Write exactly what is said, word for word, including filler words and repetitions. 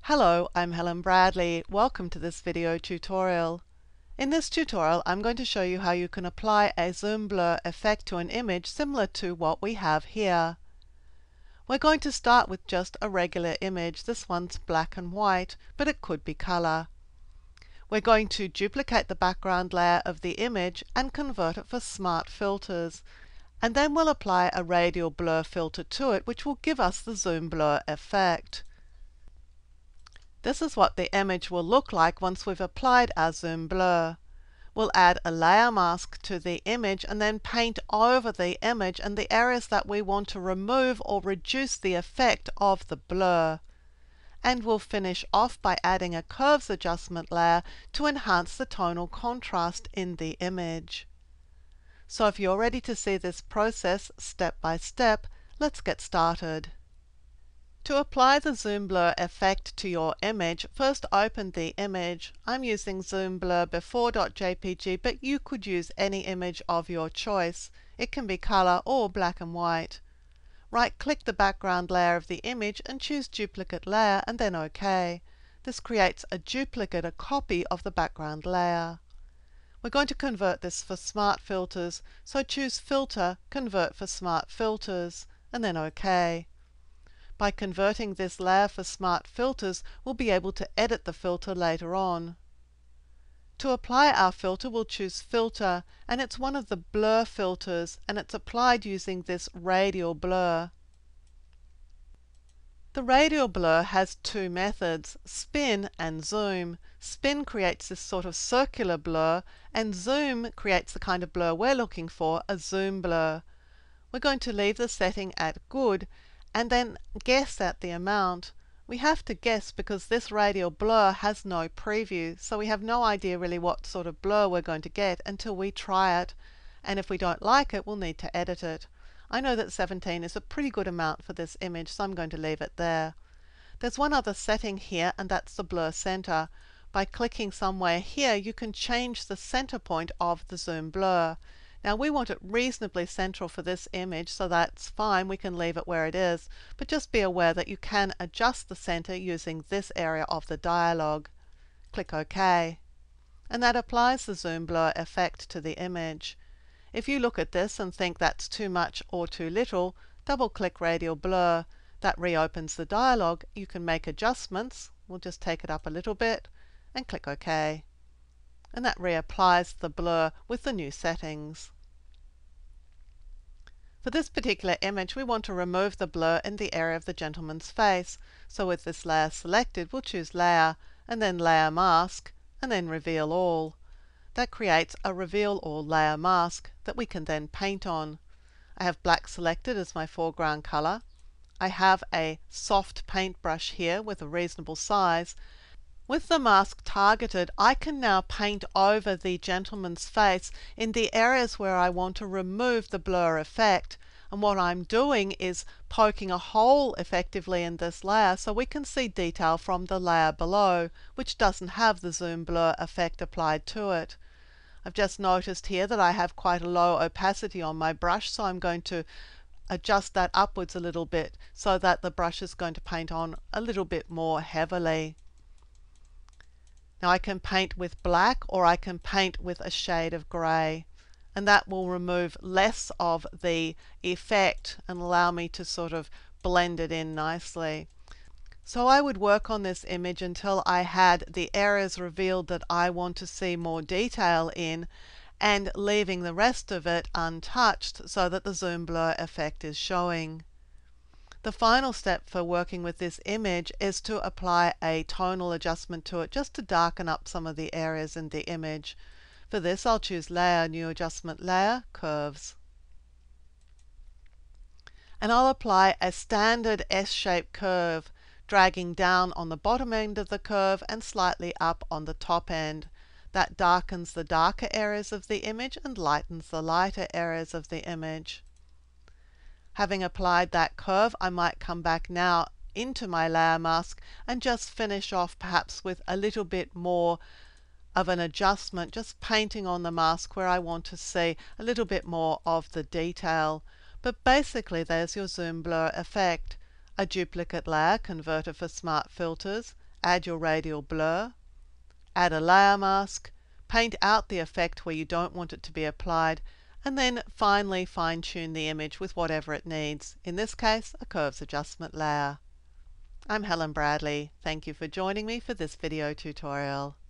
Hello, I'm Helen Bradley. Welcome to this video tutorial. In this tutorial, I'm going to show you how you can apply a zoom blur effect to an image similar to what we have here. We're going to start with just a regular image. This one's black and white, but it could be color. We're going to duplicate the background layer of the image and convert it for smart filters. And then we'll apply a radial blur filter to it, which will give us the zoom blur effect. This is what the image will look like once we've applied our zoom blur. We'll add a layer mask to the image and then paint over the image and the areas that we want to remove or reduce the effect of the blur. And we'll finish off by adding a curves adjustment layer to enhance the tonal contrast in the image. So if you're ready to see this process step by step, let's get started. To apply the zoom blur effect to your image, first open the image. I'm using zoom blur before.jpg, but you could use any image of your choice. It can be color or black and white. Right-click the background layer of the image and choose Duplicate Layer and then OK. This creates a duplicate, a copy of the background layer. We're going to convert this for Smart Filters, so choose Filter, Convert for Smart Filters, and then OK. By converting this layer for Smart Filters, we'll be able to edit the filter later on. To apply our filter, we'll choose Filter, and it's one of the blur filters, and it's applied using this radial blur. The radial blur has two methods, spin and zoom. Spin creates this sort of circular blur, and zoom creates the kind of blur we're looking for, a zoom blur. We're going to leave the setting at good, and then guess at the amount. We have to guess because this radial blur has no preview, so we have no idea really what sort of blur we're going to get until we try it, and if we don't like it, we'll need to edit it. I know that seventeen is a pretty good amount for this image, so I'm going to leave it there. There's one other setting here, and that's the blur center. By clicking somewhere here, you can change the center point of the zoom blur. Now we want it reasonably central for this image, so that's fine, we can leave it where it is, but just be aware that you can adjust the center using this area of the dialog. Click OK. And that applies the zoom blur effect to the image. If you look at this and think that's too much or too little, double-click radial blur. That reopens the dialog. You can make adjustments. We'll just take it up a little bit and click OK. And that reapplies the blur with the new settings. For this particular image, we want to remove the blur in the area of the gentleman's face. So with this layer selected, we'll choose Layer, and then Layer Mask, and then Reveal All. That creates a Reveal All layer mask that we can then paint on. I have black selected as my foreground color. I have a soft paintbrush here with a reasonable size. With the mask targeted, I can now paint over the gentleman's face in the areas where I want to remove the blur effect. And what I'm doing is poking a hole effectively in this layer so we can see detail from the layer below, which doesn't have the zoom blur effect applied to it. I've just noticed here that I have quite a low opacity on my brush, so I'm going to adjust that upwards a little bit so that the brush is going to paint on a little bit more heavily. Now I can paint with black or I can paint with a shade of grey, and that will remove less of the effect and allow me to sort of blend it in nicely. So I would work on this image until I had the areas revealed that I want to see more detail in, and leaving the rest of it untouched so that the zoom blur effect is showing. The final step for working with this image is to apply a tonal adjustment to it, just to darken up some of the areas in the image. For this, I'll choose Layer, New Adjustment Layer, Curves. And I'll apply a standard S-shaped curve, dragging down on the bottom end of the curve and slightly up on the top end. That darkens the darker areas of the image and lightens the lighter areas of the image. Having applied that curve, I might come back now into my layer mask and just finish off perhaps with a little bit more of an adjustment, just painting on the mask where I want to see a little bit more of the detail. But basically there's your zoom blur effect. A duplicate layer converted for Smart Filters, add your radial blur, add a layer mask, paint out the effect where you don't want it to be applied, and then finally fine-tune the image with whatever it needs, in this case a curves adjustment layer. I'm Helen Bradley. Thank you for joining me for this video tutorial.